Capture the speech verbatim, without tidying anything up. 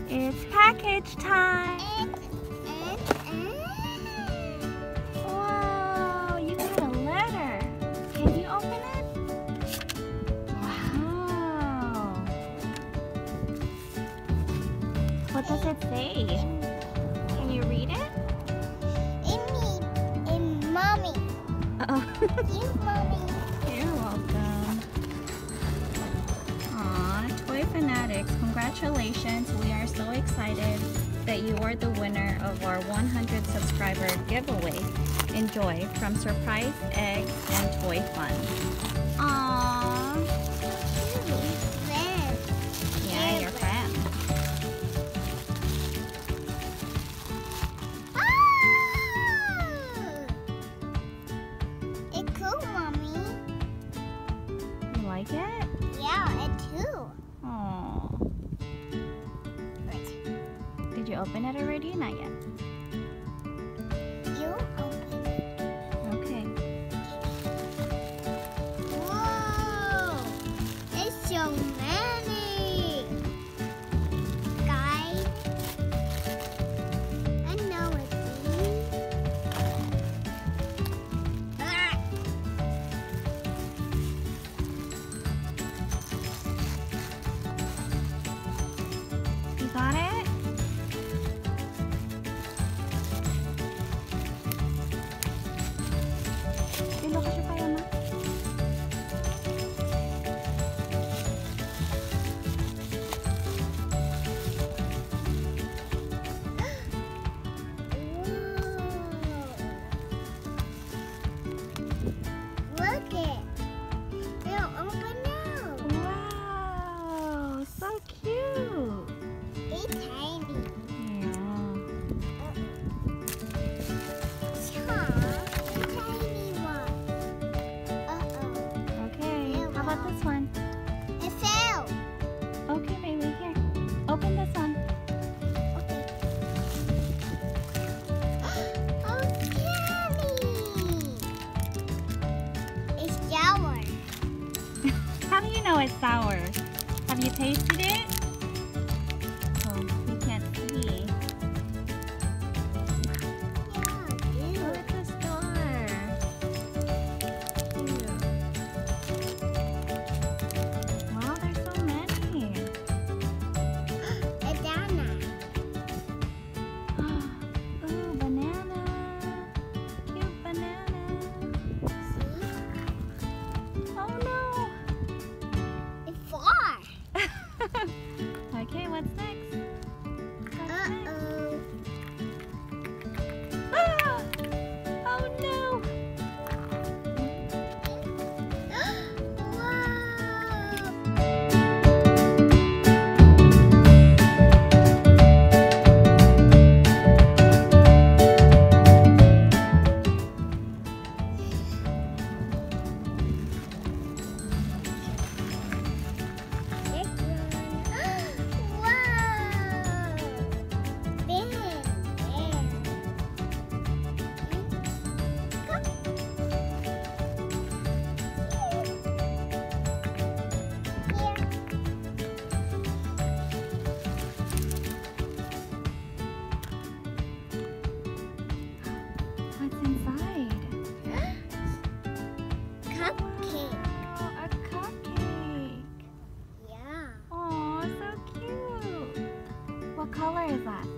It's package time. Whoa, you got a letter. Can you open it? Wow. What does it say? Can you read it? It's me and Mommy. Oh. You, Mommy. You're welcome. Aw, Toy Fanatics, congratulations. We are so excited that you are the winner of our one hundred subscriber giveaway. Enjoy from Surprise Egg and Toy Fun. Aww. Yeah, your friend. It's cool, Mommy. You like it? Yeah, it too. Aww. Did you open it already? Not yet. You open it. Okay. Whoa! It's so many. Guys, I know what these. Ah! You got it? Dilo ka siya kaya ma? Look it. It'll open now. Wow, so cute. It's tiny. Yeah. Huh? Tiny one. Uh-oh. Okay, how about this one? It fell. Okay, baby, here. Open this one. Okay. Oh, Tammy! It's sour. How do you know it's sour? Have you tasted it? Oh, you can't see. Yeah, Oh, it's a star. Cute. Wow, there's so many. a banana. Ooh, banana. Cute banana. Oh no. It's far. Okay, what's next? What's next? Uh-oh. Ah! Oh no. Whoa! Big one. Whoa! Big, big. Here. What's inside? Cupcake. Wow, a cupcake. Yeah. Oh, so cute. What color is that?